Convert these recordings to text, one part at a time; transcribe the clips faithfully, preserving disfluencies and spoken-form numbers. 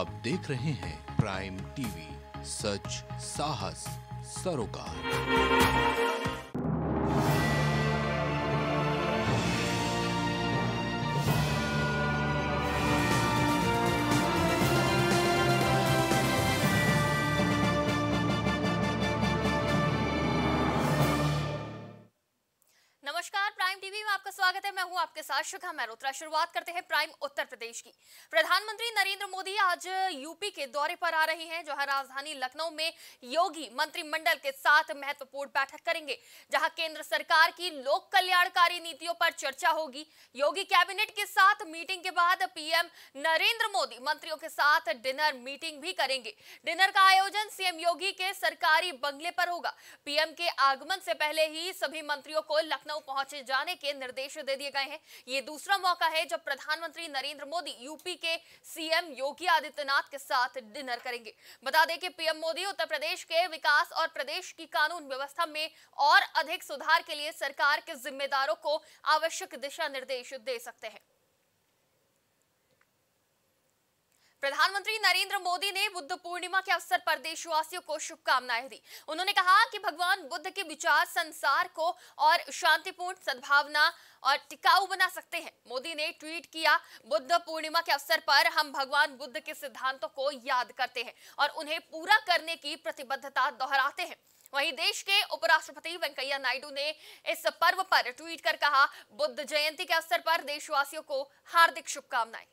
आप देख रहे हैं प्राइम टीवी, सच साहस सरोकार। नमस्कार, प्राइम टीवी में आपका स्वागत है। मैं हूं आपके साथ शिखा मेहरोत्रा। शुरुआत करते हैं प्राइम उत्तर प्रदेश की। प्रधानमंत्री नरेंद्र मोदी आज यूपी के दौरे पर आ रहे हैं, जहां राजधानी लखनऊ में योगी मंत्रिमंडल के साथ महत्वपूर्ण बैठक करेंगे, जहां केंद्र सरकार की लोक कल्याणकारी नीतियों पर चर्चा होगी। योगी कैबिनेट के साथ मीटिंग के बाद पीएम नरेंद्र मोदी मंत्रियों के साथ डिनर मीटिंग भी करेंगे। डिनर का आयोजन सीएम योगी के सरकारी बंगले पर होगा। पीएम के आगमन से पहले ही सभी मंत्रियों को लखनऊ पहुंचे जाने के निर्देश दे दिए गए हैं। ये दूसरा मौका है जब प्रधानमंत्री नरेंद्र मोदी यूपी के सीएम योगी आदित्यनाथ के साथ डिनर करेंगे। बता दें कि पीएम मोदी उत्तर प्रदेश के विकास और प्रदेश की कानून व्यवस्था में और अधिक सुधार के लिए सरकार के जिम्मेदारों को आवश्यक दिशा निर्देश दे सकते हैं। प्रधानमंत्री नरेंद्र मोदी ने बुद्ध पूर्णिमा के अवसर पर देशवासियों को शुभकामनाएं दी। उन्होंने कहा कि भगवान बुद्ध के विचार संसार को और शांतिपूर्ण, सद्भावना और टिकाऊ बना सकते हैं। मोदी ने ट्वीट किया, बुद्ध पूर्णिमा के अवसर पर हम भगवान बुद्ध के सिद्धांतों को याद करते हैं और उन्हें पूरा करने की प्रतिबद्धता दोहराते हैं। वहीं देश के उपराष्ट्रपति वेंकैया नायडू ने इस पर्व पर ट्वीट कर कहा, बुद्ध जयंती के अवसर पर देशवासियों को हार्दिक शुभकामनाएं।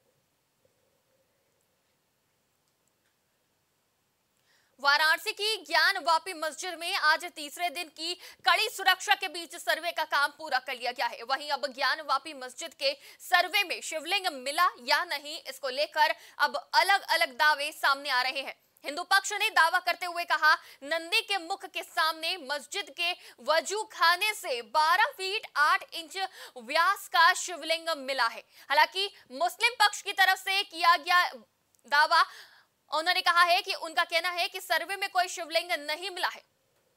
वाराणसी की ज्ञानवापी मस्जिद में आज तीसरे दिन की कड़ी सुरक्षा के बीच सर्वे का काम पूरा कर लिया गया है। वहीं अब ज्ञानवापी मस्जिद के सर्वे में शिवलिंग मिला या नहीं, इसको लेकर अब अलग अलग दावे सामने आ रहे हैं। हिंदू पक्ष ने दावा करते हुए कहा, नंदी के मुख के सामने मस्जिद के वजू खाने से बारह फीट आठ इंच व्यास का शिवलिंग मिला है। हालांकि मुस्लिम पक्ष की तरफ से किया गया दावा, उन्होंने कहा है कि उनका कहना है कि सर्वे में कोई शिवलिंग नहीं मिला है।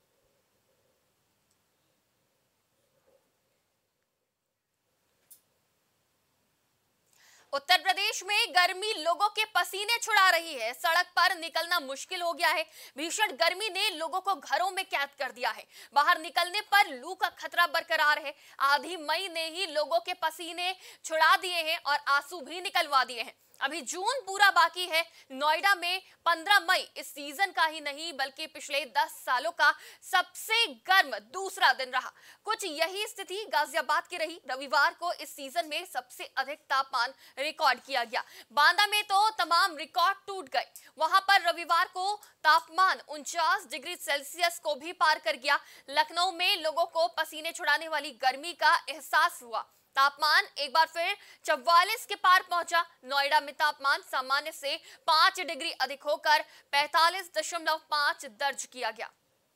उत्तर प्रदेश में गर्मी लोगों के पसीने छुड़ा रही है। सड़क पर निकलना मुश्किल हो गया है। भीषण गर्मी ने लोगों को घरों में कैद कर दिया है। बाहर निकलने पर लू का खतरा बरकरार है। आधी मई ने ही लोगों के पसीने छुड़ा दिए हैं और आंसू भी निकलवा दिए हैं। अभी जून पूरा बाकी है। नोएडा में पंद्रह मई इस सीजन का ही नहीं बल्कि पिछले दस सालों का सबसे गर्म दूसरा दिन रहा। कुछ यही स्थिति गाजियाबाद की रही। रविवार को इस सीजन में सबसे अधिक तापमान रिकॉर्ड किया गया। बांदा में तो तमाम रिकॉर्ड टूट गए। वहां पर रविवार को तापमान उनचास डिग्री सेल्सियस को भी पार कर गया। लखनऊ में लोगों को पसीने छुड़ाने वाली गर्मी का एहसास हुआ। तापमान एक बार फिर चौवालीस के पार पहुंचा। नोएडा में तापमान सामान्य से पांच डिग्री अधिक होकर पैंतालीस दशमलव पांच दर्ज किया गया।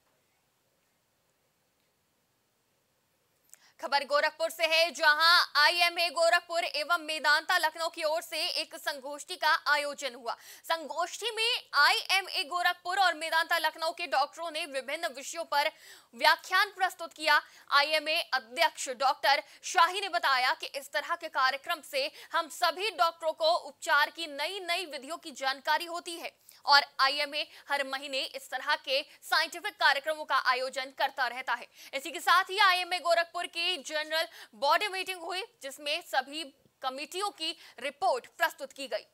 खबर गोरखपुर से है, जहां आईएमए गोरखपुर एवं मेदांता लखनऊ की ओर से एक संगोष्ठी का आयोजन हुआ। संगोष्ठी में आईएमए गोरखपुर और मेदांता लखनऊ के डॉक्टरों ने विभिन्न विषयों पर व्याख्यान प्रस्तुत किया। आईएमए अध्यक्ष डॉक्टर शाही ने बताया कि इस तरह के कार्यक्रम से हम सभी डॉक्टरों को उपचार की नई नई विधियों की जानकारी होती है और आईएमए हर महीने इस तरह के साइंटिफिक कार्यक्रमों का आयोजन करता रहता है। इसी के साथ ही आईएमए गोरखपुर की जनरल बॉडी मीटिंग हुई, जिसमें सभी कमिटियों की रिपोर्ट प्रस्तुत की गई।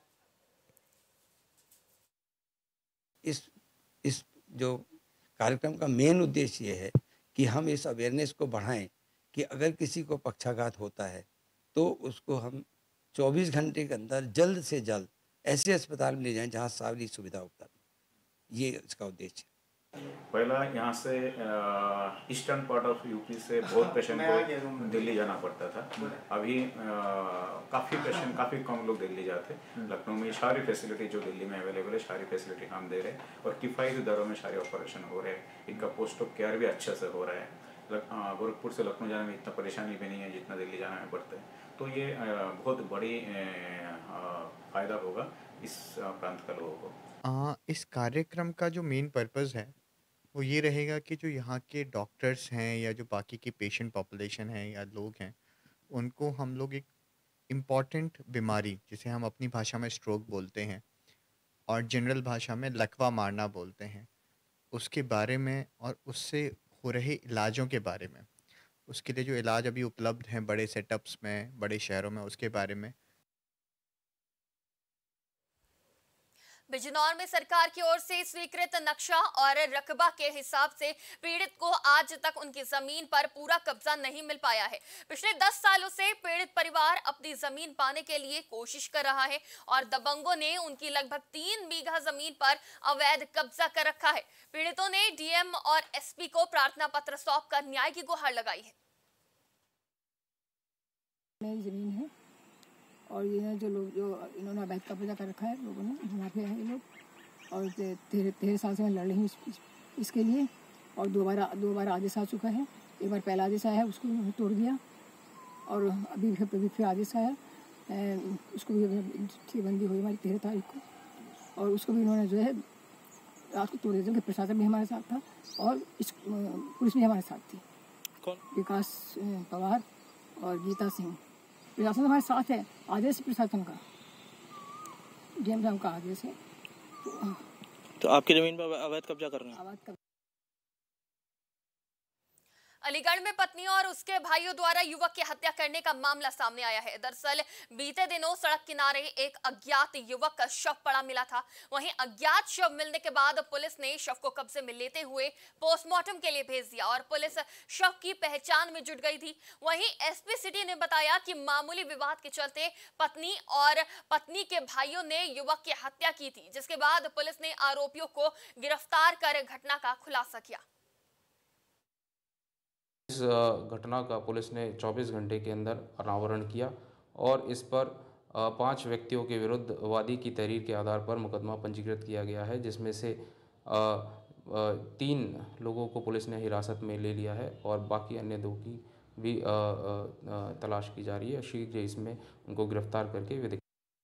इस इस जो कार्यक्रम का मेन उद्देश्य ये है कि हम इस अवेयरनेस को बढ़ाएं कि अगर किसी को पक्षाघात होता है तो उसको हम चौबीस घंटे के अंदर जल्द से जल्द ऐसे अस्पताल में ले जाएं जहां सारी सुविधा उपलब्ध है। ये इसका उद्देश्य है। पहला यहाँ से ईस्टर्न पार्ट ऑफ यूपी से बहुत पेशेंट को दिल्ली जाना पड़ता था। अभी काफ़ी पेशेंट काफ़ी कम लोग दिल्ली जाते। लखनऊ में सारी फैसिलिटी जो दिल्ली में अवेलेबल है, सारी फैसिलिटी हम दे रहे हैं और किफ़ायती दरों में सारे ऑपरेशन हो रहे हैं। इनका पोस्ट ऑफ केयर भी अच्छे से हो रहा है। गोरखपुर से लखनऊ जाने में इतना परेशानी भी नहीं है जितना दिल्ली जाने में पड़ता है। तो ये बहुत बड़ी फ़ायदा होगा इस प्रांत का लोगों को। आ, इस कार्यक्रम का जो मेन पर्पस है वो ये रहेगा कि जो यहाँ के डॉक्टर्स हैं या जो बाकी की पेशेंट पॉपुलेशन है या लोग हैं, उनको हम लोग एक इम्पॉर्टेंट बीमारी जिसे हम अपनी भाषा में स्ट्रोक बोलते हैं और जनरल भाषा में लकवा मारना बोलते हैं, उसके बारे में और उससे हो रहे इलाजों के बारे में, उसके लिए जो इलाज अभी उपलब्ध हैं बड़े सेटअप्स में, बड़े शहरों में, उसके बारे में। बिजनौर में सरकार की ओर से स्वीकृत नक्शा और रकबा के हिसाब से पीड़ित को आज तक उनकी जमीन पर पूरा कब्जा नहीं मिल पाया है। पिछले दस सालों से पीड़ित परिवार अपनी जमीन पाने के लिए कोशिश कर रहा है और दबंगों ने उनकी लगभग तीन बीघा जमीन पर अवैध कब्जा कर रखा है। पीड़ितों ने डीएम और एसपी को प्रार्थना पत्र सौंपकर न्याय की गुहार लगाई है। मेरी जमीन है और ये जो लोग जो इन्होंने अवैध कब्जा कर रखा है, लोगों ने मुनाफे हैं ये लोग, और तेरह तेरह साल से मैं लड़ रही हूँ इस, इस, इसके लिए। और दो बार दो बार आदेश आ चुका है। एक बार पहला आदेश आया है, उसको भी तोड़ दिया, और अभी फिर फिर आदेश आया, उसको भी बंदी हुई हमारी तेरह तारीख को, और उसको भी इन्होंने जो है रात को तोड़ दिया। प्रशासन भी हमारे साथ था और इस पुलिस भी हमारे साथ थी। कौन? विकास पवार और गीता सिंह। प्रशासन हमारे साथ है, आदेश प्रशासन का, डीएम साहब का आदेश है। तो, तो आपकी जमीन पर अवैध कब्जा कर रहे हैं? अवैध कब्जा। अलीगढ़ में पत्नी और उसके भाइयों द्वारा युवक की हत्या करने का मामला सामने आया है। दरअसल बीते दिनों सड़क किनारे एक अज्ञात युवक का शव पड़ा मिला था। वहीं अज्ञात शव मिलने के बाद पुलिस ने शव को कब्जे में लेते हुए पोस्टमार्टम के लिए भेज दिया और पुलिस शव की पहचान में जुट गई थी। वहीं एसपी सिटी ने बताया कि मामूली विवाद के चलते पत्नी और पत्नी के भाइयों ने युवक की हत्या की थी, जिसके बाद पुलिस ने आरोपियों को गिरफ्तार कर घटना का खुलासा किया। इस घटना का पुलिस ने चौबीस घंटे के अंदर अनावरण किया और इस पर पांच व्यक्तियों के विरुद्ध वादी की तहरीर के आधार पर मुकदमा पंजीकृत किया गया है, जिसमें से तीन लोगों को पुलिस ने हिरासत में ले लिया है और बाकी अन्य दो की भी तलाश की जा रही है। शीघ्र इसमें उनको गिरफ्तार करके विधिक।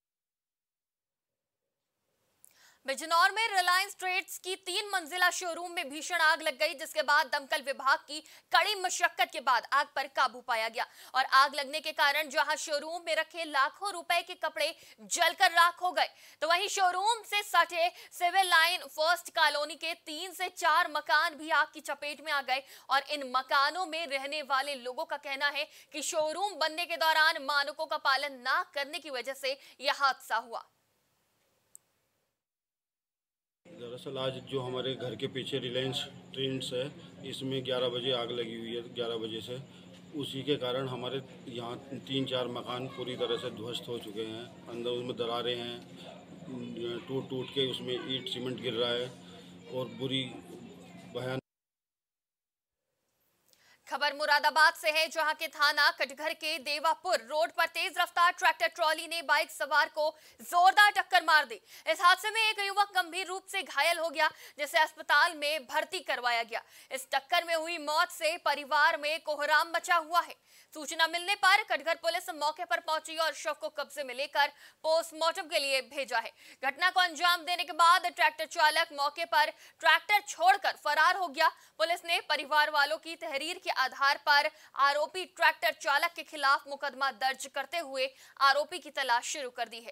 बिजनौर में रिलायंस ट्रेड्स की तीन मंजिला शोरूम में भीषण आग लग गई, जिसके बाद दमकल विभाग की कड़ी मशक्कत के बाद आग पर काबू पाया गया और आग लगने के कारण जहां शोरूम में रखे लाखों रुपए के कपड़े जलकर राख हो गए, तो वहीं शोरूम से सटे सिविल लाइन फर्स्ट कॉलोनी के तीन से चार मकान भी आग की चपेट में आ गए और इन मकानों में रहने वाले लोगों का कहना है कि शोरूम बनने के दौरान मानकों का पालन न करने की वजह से यह हादसा हुआ। दरअसल आज जो हमारे घर के पीछे रिलायंस ट्रेंड्स है, इसमें ग्यारह बजे आग लगी हुई है। ग्यारह बजे से उसी के कारण हमारे यहाँ तीन चार मकान पूरी तरह से ध्वस्त हो चुके हैं। अंदर उसमें दरारें हैं, टूट टूट के उसमें ईंट सीमेंट गिर रहा है और बुरी भयानक। खबर मुरादाबाद से है, जहां के थाना कटघर के देवापुर रोड पर तेज रफ्तार ट्रैक्टर ट्रॉली ने बाइक सवार को जोरदार टक्कर मार दी। इस हादसे में एक युवक गंभीर रूप से घायल हो गया, जिसे अस्पताल में भर्ती करवाया गया। इस टक्कर में हुई मौत से परिवार में कोहराम मचा हुआ है। सूचना मिलने पर कटघर पुलिस मौके पर पहुंची और शव को कब्जे में लेकर पोस्टमार्टम के लिए भेजा है। घटना को अंजाम देने के बाद ट्रैक्टर चालक मौके पर ट्रैक्टर छोड़कर फरार हो गया। पुलिस ने परिवार वालों की तहरीर के आधार पर आरोपी ट्रैक्टर चालक के खिलाफ मुकदमा दर्ज करते हुए आरोपी की तलाश शुरू कर दी है।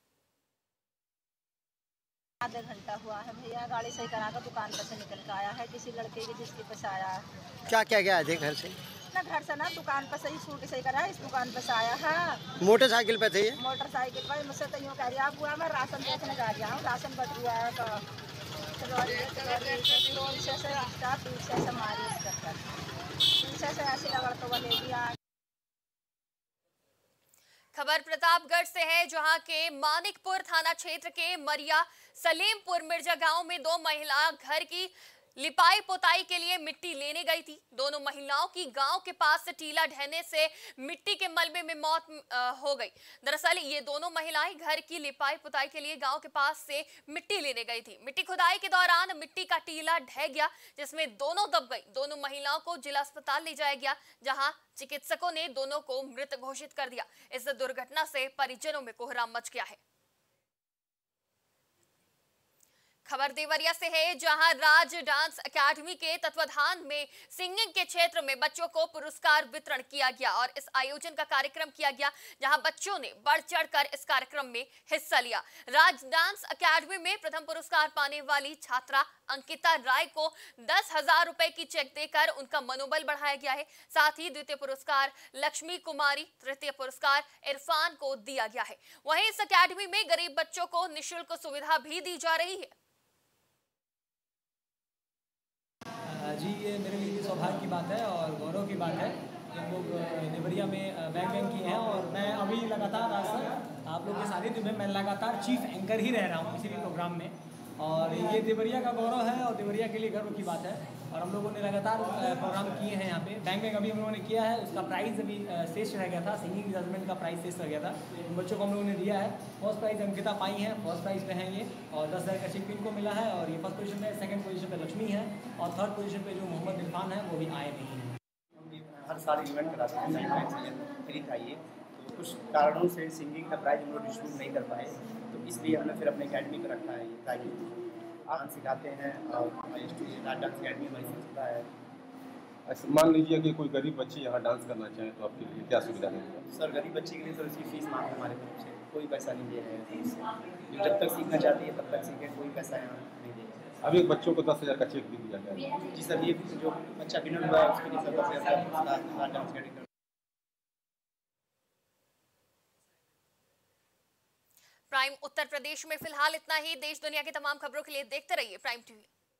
आधा घंटा हुआ है भैया, गाड़ी सही करा कर दुकान पर से निकल कर आया है किसी लड़के के जिसके पास आया है। क्या क्या गया थे घर से? ना घर से ना दुकान पर से ही स्कूटी सही करा है, इस दुकान पर से आया है। मोटरसाइकिल पे थे? मोटरसाइकिल पर। मुझसे तो यूँ कह रही आप हुआ मैं राशन बेचने जा रहा हूँ, राशन बट हुआ है तो पीछे से पीछे से मारी पीछे से ऐसी रगड़ तो वो ले दिया। खबर प्रतापगढ़ से है, जहां के मानिकपुर थाना क्षेत्र के मरिया सलीमपुर मिर्जा गांव में दो महिला घर की लिपाई पोताई के लिए मिट्टी लेने गई थी। दोनों महिलाओं की गांव के पास से टीला ढहने से मिट्टी के मलबे में मौत आ, हो गई। दरअसल ये दोनों महिलाएं घर की लिपाई पोताई के लिए गांव के पास से मिट्टी लेने गई थी। मिट्टी खुदाई के दौरान मिट्टी का टीला ढह गया, जिसमें दोनों दब गई। दोनों महिलाओं को जिला अस्पताल ले जाया गया, जहां चिकित्सकों ने दोनों को मृत घोषित कर दिया। इस दुर्घटना से परिजनों में कोहराम मच गया है। खबर देवरिया से है, जहां राज डांस एकेडमी के तत्वाधान में सिंगिंग के क्षेत्र में बच्चों को पुरस्कार वितरण किया गया और इस आयोजन का कार्यक्रम किया गया, जहां बच्चों ने बढ़ चढ़कर इस कार्यक्रम में हिस्सा लिया। राज डांस एकेडमी में प्रथम पुरस्कार पाने वाली छात्रा अंकिता राय को दस हजार रुपए की चेक देकर उनका मनोबल बढ़ाया गया है। साथ ही द्वितीय पुरस्कार लक्ष्मी कुमारी, तृतीय पुरस्कार इरफान को दिया गया है। वहीं इस एकेडमी में गरीब बच्चों को निःशुल्क सुविधा भी दी जा रही है। जी, ये मेरे लिए सौभाग्य की बात है और गौरव की बात है कि हम लोग देवरिया में बैंक बैंक किए हैं और मैं अभी लगातार आज तक आप लोग के सानिध्य में मैं लगातार चीफ एंकर ही रह रहा हूँ किसी भी प्रोग्राम में, और ये देवरिया का गौरव है और देवरिया के लिए गर्व की बात है। और हम लोगों ने लगातार प्रोग्राम किए हैं यहाँ पे। बैंक में अभी हम लोगों ने किया है, उसका प्राइज़ अभी शेष रह गया था, सिंगिंग जजमेंट का प्राइस शेष रह गया था, उन बच्चों को हम लोगों ने दिया है। फर्स्ट प्राइज़ अंकिता पाई हैं, फर्स्ट प्राइज़ पे हैं ये, और दस हज़ार का चेक इनको मिला है और ये फर्स्ट पोजीशन पे, सेकंड पोजीशन पे लक्ष्मी है और थर्ड पोजीशन पे जो मोहम्मद इरफान है वो भी आए नहीं हैं। हर साल इवेंट कराते हैं, खरीद आइए, तो कुछ कारणों से सिंगिंग का प्राइज़ हम लोग डिस्ट्रीब्यूट नहीं कर पाए, तो इसलिए हमने फिर अपने अकेडमी को रखा है ताकि डांस सिखाते हैं और डांस अकेडमी हमारी संस्था है। अच्छा, मान लीजिए कि कोई गरीब बच्चे यहाँ डांस करना चाहें तो आपके लिए क्या सुविधा है? सर, गरीब बच्चे के लिए सर उसकी फीस मांगते हैं हमारे तरफ से, कोई पैसा नहीं दे रहे हैं इससे, जो जब तक सीखना चाहती है तब तक सीखे, कोई पैसा यहाँ नहीं दे रहे। अभी एक बच्चों को दस हज़ार का चेक भी दिया गया है। जी सर, ये जो बच्चा विनर हुआ है उसके लिए सर दस हज़ार dance academy. Prime Uttar Pradesh में फिलहाल इतना ही। देश दुनिया की तमाम खबरों के लिए देखते रहिए प्राइम टीवी।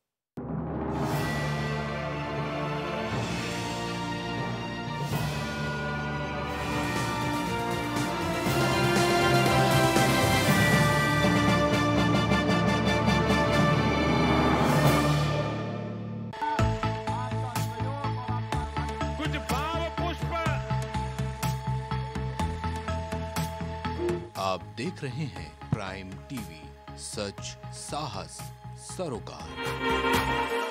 कुछ भाव पुष्प। आप देख रहे हैं प्राइम टीवी, सच साहस सरोकार।